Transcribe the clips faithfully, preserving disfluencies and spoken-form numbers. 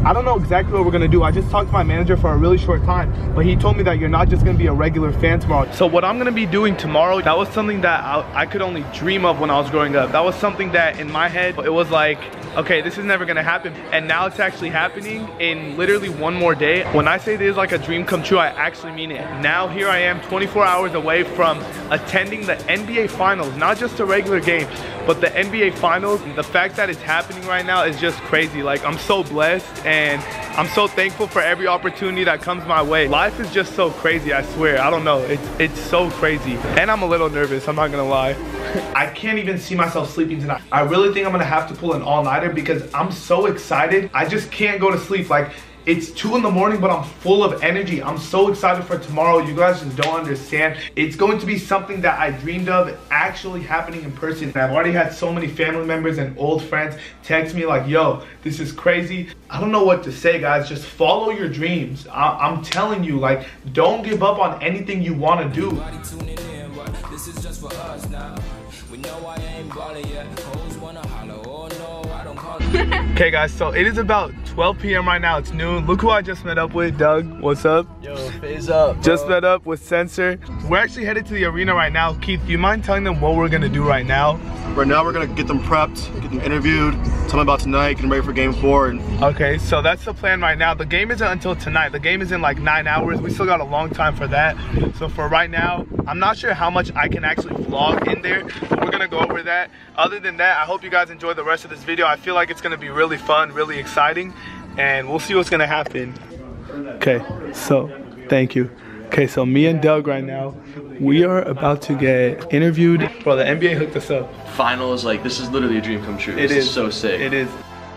I don't know exactly what we're gonna do. I just talked to my manager for a really short time, but he told me that you're not just gonna be a regular fan tomorrow. So what I'm gonna be doing tomorrow, that was something that I, I could only dream of when I was growing up. That was something that in my head, it was like, okay, this is never gonna happen. And now it's actually happening in literally one more day. When I say this is like a dream come true, I actually mean it. Now here I am twenty-four hours away from attending the N B A Finals, not just a regular game, but the N B A Finals. The fact that it's happening right now is just crazy. Like, I'm so blessed and I'm so thankful for every opportunity that comes my way. Life is just so crazy, I swear. I don't know, it's, it's so crazy. And I'm a little nervous, I'm not gonna lie. I can't even see myself sleeping tonight. I really think I'm gonna have to pull an all-nighter because I'm so excited. I just can't go to sleep. Like, it's two in the morning, but I'm full of energy. I'm so excited for tomorrow. You guys just don't understand. It's going to be something that I dreamed of actually happening in person. And I've already had so many family members and old friends text me like, yo, this is crazy. I don't know what to say, guys. Just follow your dreams. I I'm telling you, like, don't give up on anything you want to do. This is just for us now. We know I ain't balling yet. Hoes wanna holler. Oh no, I don't call it. Okay, guys, so it is about twelve p m right now. It's noon. Look who I just met up with. Doug, what's up? Yo, phase up, bro. Just met up with Sensor. We're actually headed to the arena right now. Keith, do you mind telling them what we're gonna do right now? Right now, we're gonna get them prepped, get them interviewed, tell them about tonight, get them ready for game four. And okay, so that's the plan right now. The game isn't until tonight. The game is in like nine hours. We still got a long time for that. So for right now, I'm not sure how much I can actually vlog in there, but we're gonna go over that. Other than that, I hope you guys enjoy the rest of this video. I feel like it's gonna be really fun, really exciting, and we'll see what's gonna happen. Okay, so thank you. Okay, so me and Doug right now, we are about to get interviewed. Bro, the N B A hooked us up. Finals, like, this is literally a dream come true. It this is. is so sick. It is.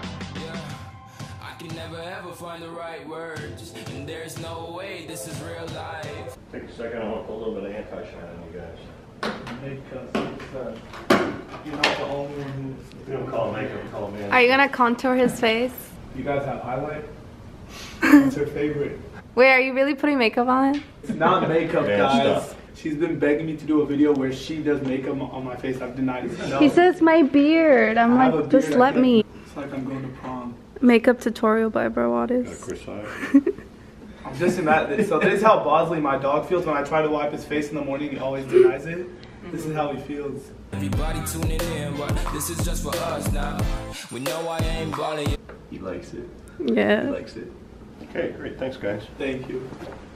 I can never ever find the right words, and there's no way this is real life. take a second, I want to put a little bit of anti-shine on you guys. Because you're not the only one who's... We don't call it makeup, we call it man. Are you gonna contour his face? You guys have highlight? What's her favorite? Wait, are you really putting makeup on? It's not makeup, Man guys. stuff. She's been begging me to do a video where she does makeup on my face. I've denied it. No. He says my beard. I'm I have a like, just beard, I let can't- me. It's like I'm going to prom. Makeup tutorial by Bro Wattis. I'm just in that. So this is how Bosley, my dog, feels when I try to wipe his face in the morning. He always denies it. This is how he feels. Everybody tuning in, but this is just for us now. We know I ain't balling yet. He likes it. Yeah. He likes it. Okay, great, thanks guys. Thank you.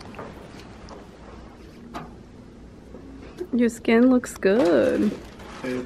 Your skin looks good. Dude.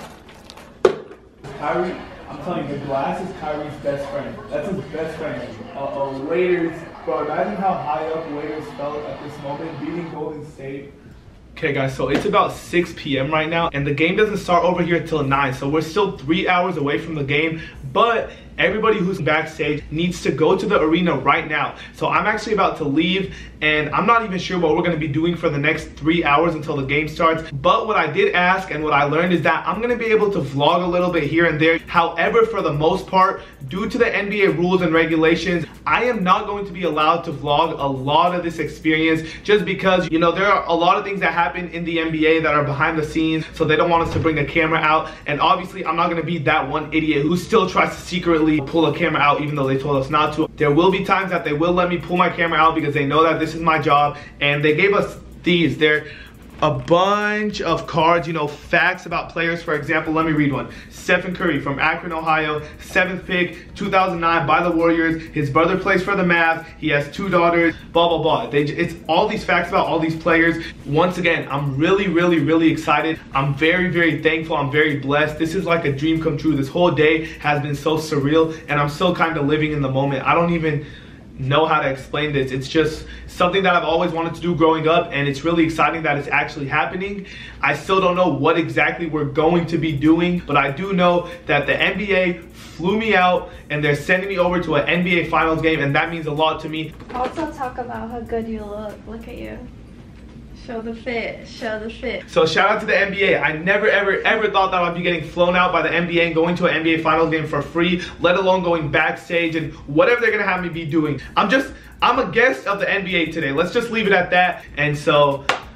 Kyrie, I'm telling you, the glass is Kyrie's best friend. That's his best friend. Uh, uh, Waiters, bro, imagine how high up Waiters felt at this moment, beating Golden State. Okay guys, so it's about six p m right now, and the game doesn't start over here till nine, so we're still three hours away from the game, but everybody who's backstage needs to go to the arena right now. So I'm actually about to leave, and I'm not even sure what we're going to be doing for the next three hours until the game starts. But what I did ask and what I learned is that I'm going to be able to vlog a little bit here and there. However, for the most part, due to the N B A rules and regulations, I am not going to be allowed to vlog a lot of this experience, just because, you know, there are a lot of things that happen in the N B A that are behind the scenes, so they don't want us to bring a camera out. And obviously, I'm not going to be that one idiot who still tries to secretly pull a camera out even though they told us not to. There will be times that they will let me pull my camera out because they know that this is my job, and they gave us these. They're a bunch of cards, you know, facts about players. For example, let me read one. Stephen Curry from Akron, Ohio, seventh pick, two thousand nine by the Warriors. His brother plays for the Mavs. He has two daughters, blah, blah, blah. They, it's all these facts about all these players. Once again, I'm really, really, really excited. I'm very, very thankful. I'm very blessed. This is like a dream come true. This whole day has been so surreal, and I'm still kind of living in the moment. I don't even know how to explain this. It's just something that I've always wanted to do growing up, and it's really exciting that it's actually happening. I still don't know what exactly we're going to be doing, but I do know that the N B A flew me out and they're sending me over to an N B A Finals game, and that means a lot to me. Also talk about how good you look. Look at you. Show the fit, show the fit. So shout out to the N B A. I never, ever, ever thought that I'd be getting flown out by the N B A and going to an N B A Finals game for free, let alone going backstage and whatever they're gonna have me be doing. I'm just, I'm a guest of the N B A today. Let's just leave it at that. And so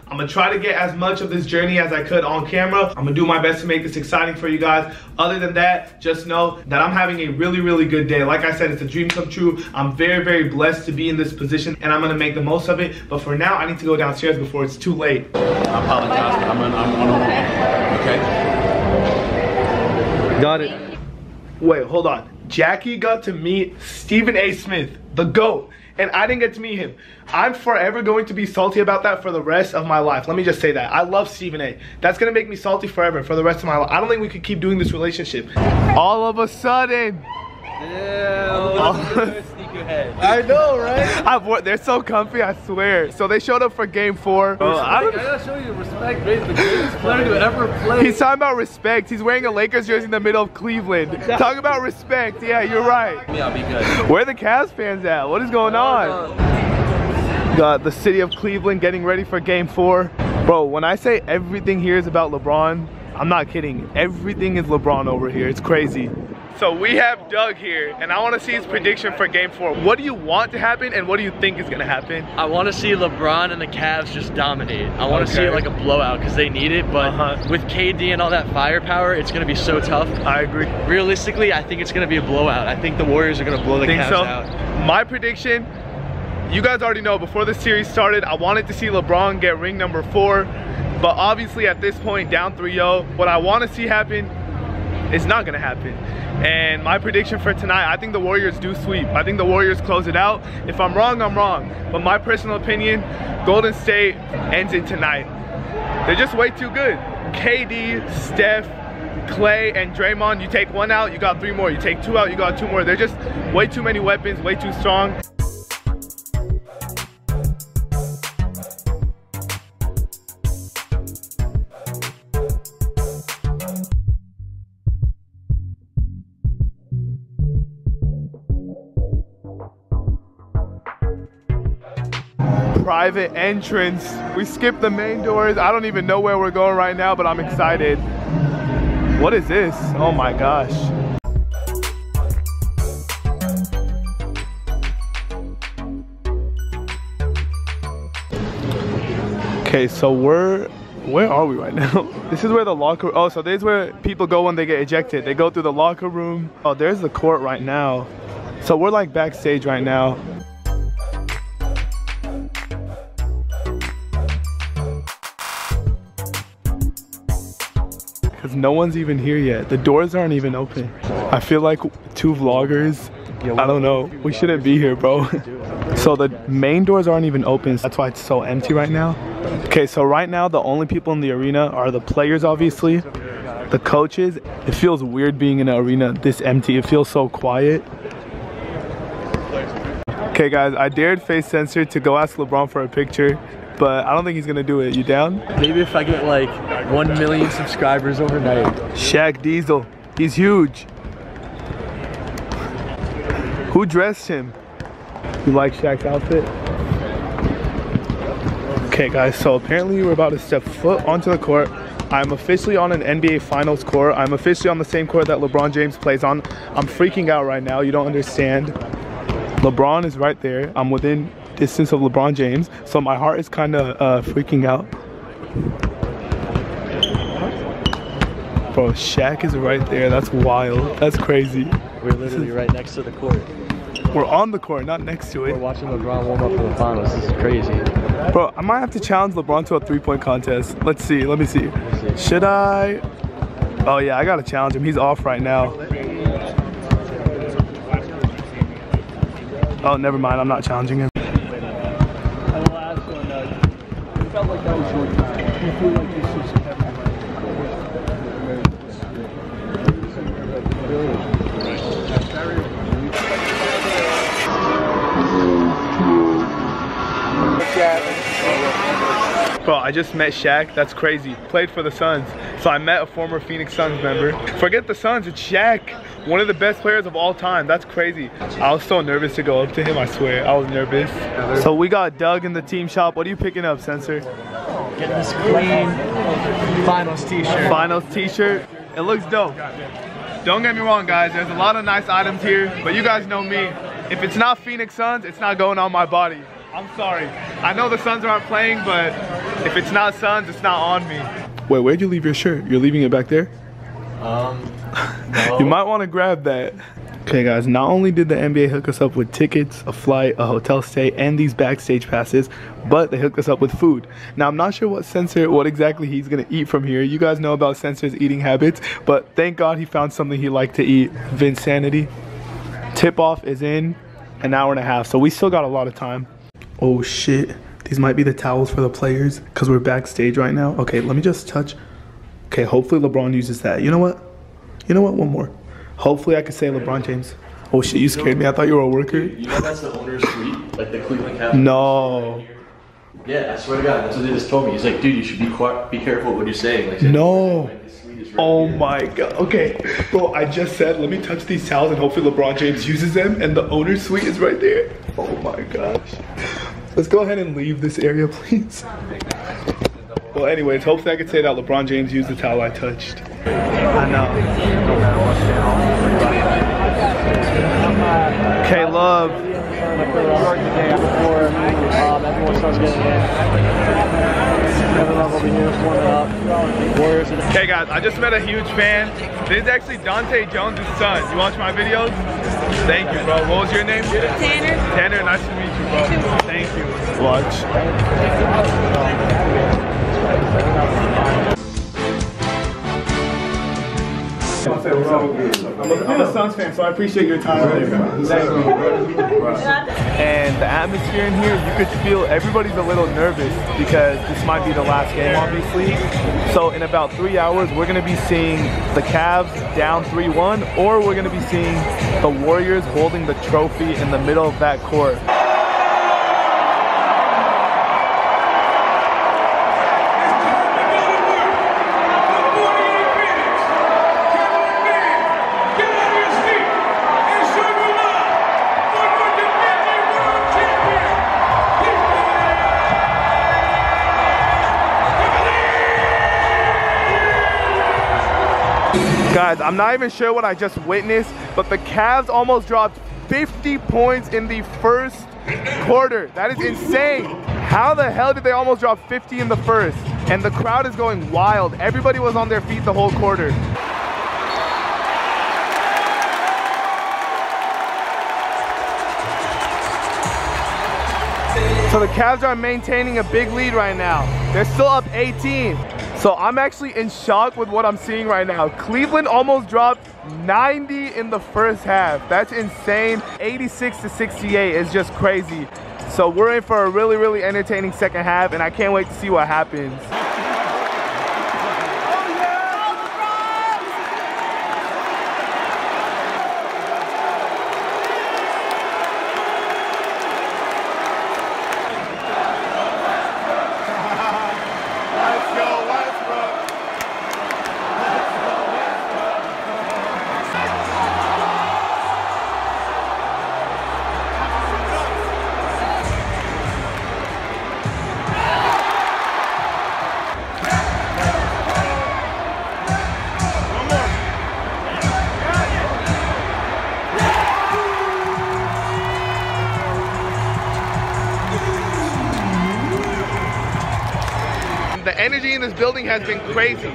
I'm gonna try to get as much of this journey as I could on camera. I'm gonna do my best to make this exciting for you guys. Other than that, just know that I'm having a really, really good day. Like I said, it's a dream come true. I'm very, very blessed to be in this position, and I'm gonna make the most of it. But for now, I need to go downstairs before it's too late. I apologize, but I'm on, I'm on a okay? Got it. Wait, hold on. Jackie got to meet Stephen A. Smith, the GOAT, and I didn't get to meet him. I'm forever going to be salty about that for the rest of my life. Let me just say that. I love Stephen A. That's gonna make me salty forever for the rest of my life. I don't think we could keep doing this relationship. All of a sudden. Yeah. I know, right? I've worked, they're so comfy, I swear. So they showed up for game four. Oh, I, I gotta show you respect, Grace, the greatest player to ever play. He's talking about respect. He's wearing a Lakers jersey in the middle of Cleveland. Talk about respect. Yeah, you're right. Me, I'll be good. Where are the Cavs fans at? What is going on? Got the city of Cleveland getting ready for game four. Bro, when I say everything here is about LeBron, I'm not kidding. Everything is LeBron over here. It's crazy. So we have Doug here, and I want to see his prediction for game four. What do you want to happen, and what do you think is going to happen? I want to see LeBron and the Cavs just dominate. I want to Okay. see it like a blowout because they need it, but Uh-huh. with K D and all that firepower, it's going to be so tough. I agree. Realistically, I think it's going to be a blowout. I think the Warriors are going to blow the Think Cavs so? out. My prediction, you guys already know, before the series started, I wanted to see LeBron get ring number four, but obviously at this point, down three oh, what I want to see happen is not going to happen. And my prediction for tonight, I think the Warriors do sweep. I think the Warriors close it out. If I'm wrong, I'm wrong. But my personal opinion, Golden State ends it tonight. They're just way too good. K D, Steph, Clay, and Draymond, you take one out, you got three more. You take two out, you got two more. They're just way too many weapons, way too strong. Private entrance. We skipped the main doors. I don't even know where we're going right now, but I'm excited. What is this? Oh my gosh. Okay, so we're, where are we right now? This is where the locker, oh, so this is where people go when they get ejected. They go through the locker room. Oh, there's the court right now. So we're like backstage right now. Because no one's even here yet. The doors aren't even open. I feel like two vloggers, I don't know. We shouldn't be here, bro. So the main doors aren't even open. That's why it's so empty right now. Okay, so right now the only people in the arena are the players, obviously, the coaches. It feels weird being in an arena this empty. It feels so quiet. Okay guys, I dared Face Sensor to go ask LeBron for a picture, but I don't think he's gonna do it. You down? Maybe if I get like one million subscribers overnight. Shaq Diesel, he's huge. Who dressed him? You like Shaq's outfit? Okay guys, so apparently we're about to step foot onto the court. I'm officially on an N B A Finals court. I'm officially on the same court that LeBron James plays on. I'm freaking out right now, you don't understand. LeBron is right there. I'm within distance of LeBron James, so my heart is kind of uh, freaking out. Bro, Shaq is right there. That's wild. That's crazy. We're literally right next to the court. We're on the court, not next to We're it. watching LeBron warm up for the finals. This is crazy. Bro, I might have to challenge LeBron to a three-point contest. Let's see. Let me see. Should I? Oh yeah, I gotta challenge him. He's off right now. Oh, never mind. I'm not challenging him. Bro, I just met Shaq. That's crazy. Played for the Suns. So I met a former Phoenix Suns member. Forget the Suns, it's Shaq. One of the best players of all time. That's crazy. I was so nervous to go up to him, I swear. I was nervous. So we got Doug in the team shop. What are you picking up, Sensor? Getting this clean finals t-shirt. Finals t-shirt. It looks dope. Don't get me wrong, guys. There's a lot of nice items here, but you guys know me. If it's not Phoenix Suns, it's not going on my body. I'm sorry. I know the Suns aren't playing, but If it's not Suns, it's not on me. Wait, where'd you leave your shirt? You're leaving it back there? Um, no. You might want to grab that. Okay guys, not only did the N B A hook us up with tickets, a flight, a hotel stay, and these backstage passes, but they hooked us up with food. Now I'm not sure what Sensor, what exactly he's gonna eat from here. You guys know about Sensor's eating habits, but thank God he found something he liked to eat. Vinsanity. Tip-off is in an hour and a half, so we still got a lot of time. Oh shit, these might be the towels for the players, because we're backstage right now. Okay, let me just touch. Okay, hopefully LeBron uses that. You know what? You know what, one more. Hopefully I could say LeBron James. Oh shit, you scared me. I thought you were a worker. You know that's the owner's suite? Like the Cleveland Cavaliers? No. Yeah, I swear to God, that's what they just told me. He's like, dude, you should be quiet, be careful what you're saying. Like, no. Like, the suite is right Oh here. my God. Okay, bro, I just said, let me touch these towels and hopefully LeBron James uses them, and the owner's suite is right there. Oh my gosh. Let's go ahead and leave this area, please. Well, anyways, hopefully I could say that LeBron James used the towel I touched. I know. Okay, love. Okay guys, I just met a huge fan. This is actually Dante Jones' son. You watch my videos? Thank you, bro. What was your name? Tanner. Tanner, nice to meet you, bro. Thank you. Watch. I'm a Suns fan, so I appreciate your time. And the atmosphere in here, you could feel everybody's a little nervous because this might be the last game, obviously. So in about three hours, we're going to be seeing the Cavs down three one, or we're going to be seeing the Warriors holding the trophy in the middle of that court. Guys, I'm not even sure what I just witnessed, but the Cavs almost dropped fifty points in the first quarter. That is insane. How the hell did they almost drop fifty in the first? And the crowd is going wild. Everybody was on their feet the whole quarter. So the Cavs are maintaining a big lead right now. They're still up eighteen. So I'm actually in shock with what I'm seeing right now. Cleveland almost dropped ninety in the first half. That's insane. eighty-six to sixty-eight is just crazy. So we're in for a really, really entertaining second half, and I can't wait to see what happens. The energy in this building has been crazy.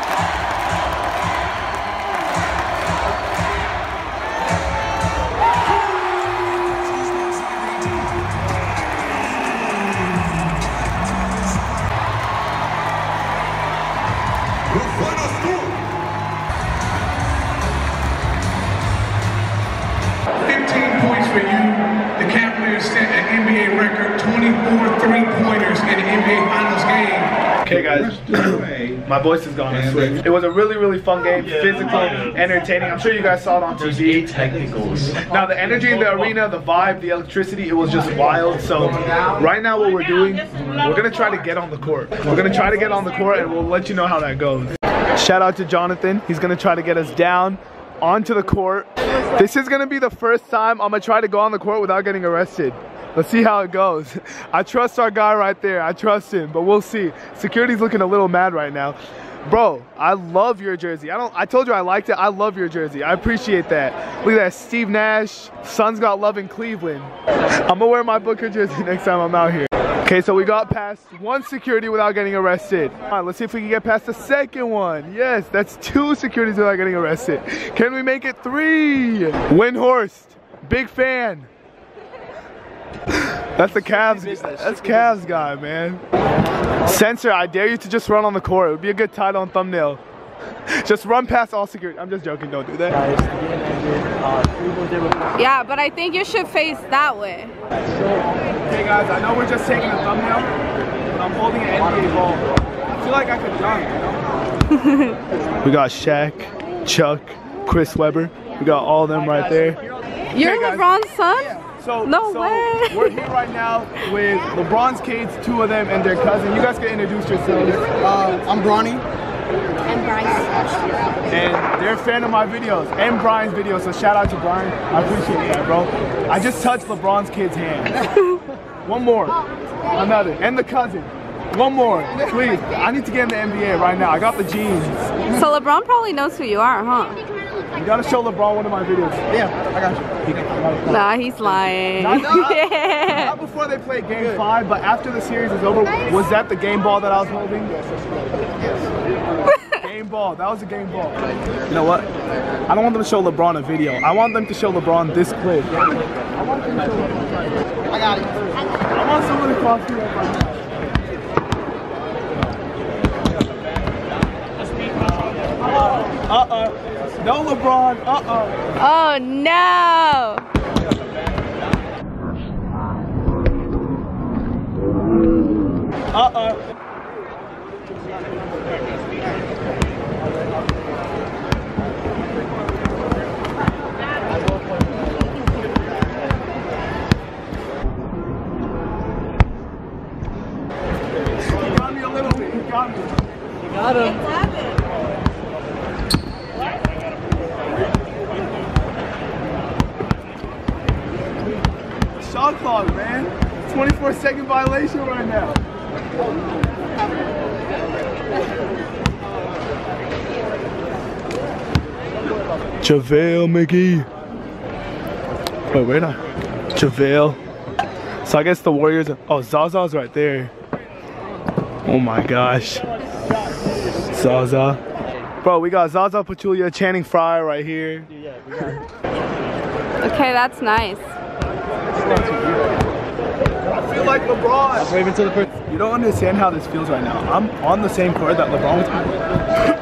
fifteen points for you. The Cavaliers set an N B A record, twenty-four three-pointers in the N B A Finals game. Okay guys, my voice is gone, I swear. It was a really, really fun game, physical, entertaining. I'm sure you guys saw it on T V. Eight technicals. Now the energy in the arena, the vibe, the electricity, it was just wild. So right now what we're doing, we're gonna try to get on the court. We're gonna try to get on the court and we'll let you know how that goes. Shout out to Jonathan. He's gonna try to get us down onto the court. This is gonna be the first time I'm gonna try to go on the court without getting arrested. Let's see how it goes. I trust our guy right there. I trust him, but we'll see. Security's looking a little mad right now. Bro, I love your jersey. I don't. I told you I liked it. I love your jersey. I appreciate that. Look at that, Steve Nash. Suns got love in Cleveland. I'm gonna wear my Booker jersey next time I'm out here. Okay, so we got past one security without getting arrested. All right, let's see if we can get past the second one. Yes, that's two securities without getting arrested. Can we make it three? Windhorst, big fan. That's the Cavs. That's Cavs guy, man. Censor, I dare you to just run on the court. It would be a good title and thumbnail. Just run past all security. I'm just joking, don't do that. Yeah, but I think you should face that way. Hey guys, I know we're just taking a thumbnail, but I'm holding an N B A ball. I feel like I could dunk, you know? We got Shaq, Chuck, Chris Webber. We got all of them right there. You're okay, LeBron's son? Yeah. So, no so way. We're here right now with LeBron's kids, two of them, and their cousin. You guys can introduce yourselves. Uh, I'm Bronny. And Bryce. And they're a fan of my videos and Brian's videos, so shout out to Brian. I appreciate that, bro. I just touched LeBron's kid's hand. One more. Another. And the cousin. One more. Please. I need to get in the N B A right now. I got the jeans. So LeBron probably knows who you are, huh? You gotta show LeBron one of my videos. Yeah, I got you. Nah, he's lying. Not, not, yeah. not before they played game five, but after the series is over, was that the game ball that I was holding? Game ball. That was a game ball. You know what? I don't want them to show LeBron a video. I want them to show LeBron this clip. I want them to show LeBron. I got it. I want someone to cross me up right now. Uh-uh. No, LeBron. Uh-uh. Oh, no. Uh-uh. He got me a little bit. He got me. You got him. Shot clock, man. twenty-four second violation right now. JaVale McGee. Wait, where not? JaVale. So I guess the Warriors. Are, oh, Zaza's right there. Oh my gosh. Zaza. Bro, we got Zaza Pachulia, Channing Frye right here. Okay, that's nice. I feel like LeBron. Wave into the person. You don't understand how this feels right now. I'm on the same court that LeBron was on.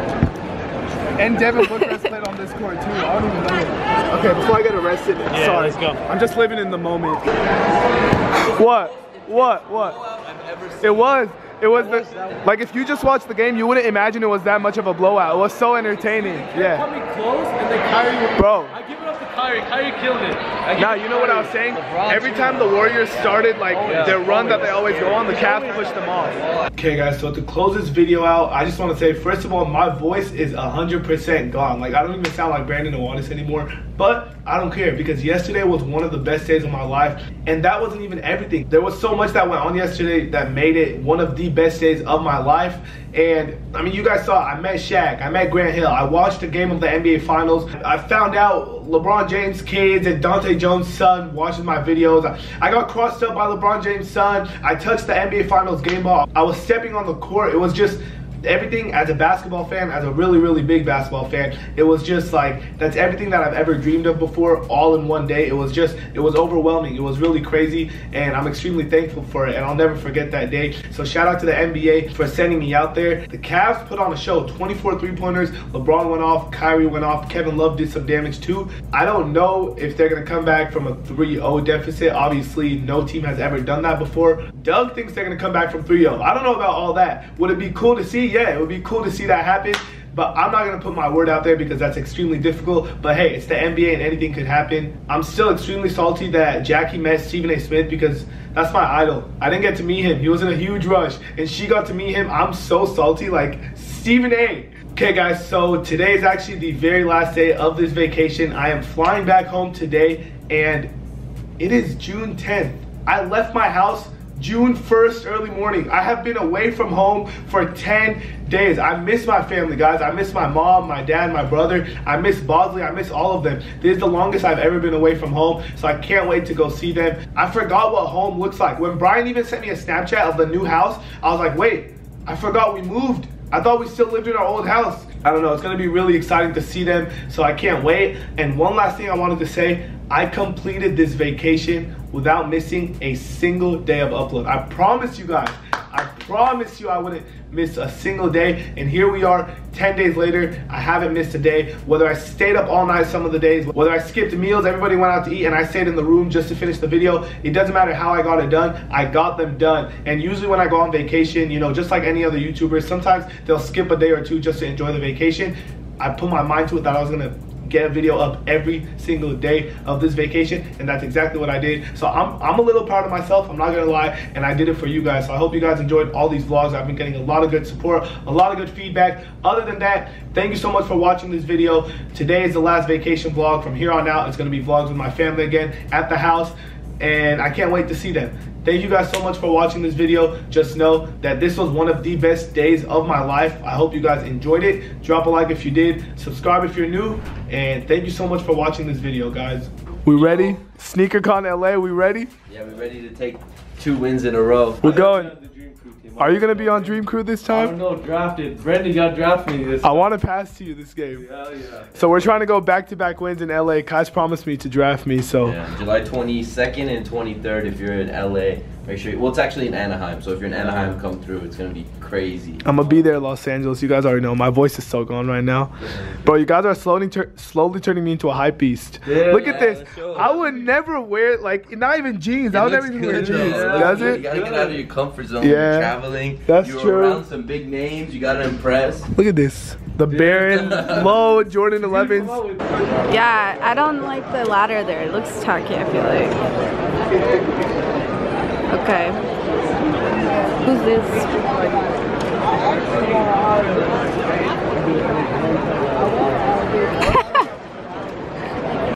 And Devin Booker has played on this court too. I don't even know. Okay, before I get arrested, Yeah, sorry. let's go. I'm just living in the moment. What? What? What? It was. It was the, like if you just watched the game, you wouldn't imagine it was that much of a blowout. It was so entertaining. Yeah. Coming close and then Kyrie. Bro. I give it up to Kyrie. Kyrie killed it. Now you know what I was saying? Every time the Warriors started like their run that they always go on, the Cavs pushed them off. Okay guys, so to close this video out, I just want to say, first of all, my voice is one hundred percent gone. Like I don't even sound like Brandon Awanis anymore, but I don't care because yesterday was one of the best days of my life, and that wasn't even everything. There was so much that went on yesterday that made it one of the best days of my life. And I mean, you guys saw, I met Shaq, I met Grant Hill, I watched a game of the N B A Finals. I found out LeBron James' kids and Dante Jones' son watches my videos. I, I got crossed up by LeBron James' son. I touched the N B A Finals game ball. I was stepping on the court. It was just everything. As a basketball fan, as a really, really big basketball fan, it was just like, that's everything that I've ever dreamed of before, all in one day. It was just, it was overwhelming. It was really crazy, and I'm extremely thankful for it, and I'll never forget that day. So shout out to the N B A for sending me out there. The Cavs put on a show, twenty-four three-pointers. LeBron went off, Kyrie went off, Kevin Love did some damage too. I don't know if they're gonna come back from a three oh deficit. Obviously, no team has ever done that before. Doug thinks they're gonna come back from three oh. I don't know about all that. Would it be cool to see? Yeah, it would be cool to see that happen, but I'm not gonna put my word out there because that's extremely difficult. But hey, it's the N B A and anything could happen. I'm still extremely salty that Jackie met Stephen A. Smith because that's my idol. I didn't get to meet him. He was in a huge rush, and she got to meet him. I'm so salty, like Stephen A. Okay guys, so today is actually the very last day of this vacation. I am flying back home today, and it is June tenth. I left my house June first early morning. I have been away from home for ten days. I miss my family, guys. I miss my mom, my dad, my brother. I miss Bosley. I miss all of them. This is the longest I've ever been away from home, so I can't wait to go see them. I forgot what home looks like. When Brian even sent me a Snapchat of the new house, I was like, wait, I forgot we moved. I thought we still lived in our old house. I don't know, it's gonna be really exciting to see them, so I can't wait. And one last thing I wanted to say, I completed this vacation without missing a single day of upload. I promise you guys, I promise you I wouldn't miss a single day. And here we are, ten days later, I haven't missed a day. Whether I stayed up all night some of the days, whether I skipped meals, everybody went out to eat and I stayed in the room just to finish the video, it doesn't matter how I got it done, I got them done. And usually when I go on vacation, you know, just like any other YouTubers, sometimes they'll skip a day or two just to enjoy the vacation. I put my mind to it that I was gonna get a video up every single day of this vacation, and that's exactly what I did. So I'm, I'm a little proud of myself, I'm not gonna lie, and I did it for you guys. So I hope you guys enjoyed all these vlogs. I've been getting a lot of good support, a lot of good feedback. Other than that, thank you so much for watching this video. Today is the last vacation vlog. From here on out, it's gonna be vlogs with my family again at the house, and I can't wait to see them. Thank you guys so much for watching this video. Just know that this was one of the best days of my life. I hope you guys enjoyed it. Drop a like if you did. Subscribe if you're new. And thank you so much for watching this video, guys. We ready? SneakerCon L A, we ready? Yeah, we're ready to take two wins in a row. We're going. Are you gonna be on Dream Crew this time? I don't know, drafted. Brendan got drafted this I want to pass to you this game. Hell yeah. So we're trying to go back-to-back wins in L A. Kai's promised me to draft me, so. Yeah, July twenty-second and twenty-third if you're in L A. Make sure, you, well, it's actually in Anaheim, so if you're in Anaheim, come through. It's gonna be crazy. I'm gonna be there in Los Angeles. You guys already know. My voice is so gone right now. Bro, you guys are slowly, tur slowly turning me into a hype beast. Yeah, Look at yeah, this. I would never wear, like, not even jeans. It I would looks never even wear good, jeans. though. Does You it? gotta get out of your comfort zone. Yeah, You're traveling. that's you're true. around some big names. You gotta impress. Look at this. The Baron, Low, Jordan elevens. Yeah, I don't like the ladder there. It looks tacky, I feel like. Okay. Who's this?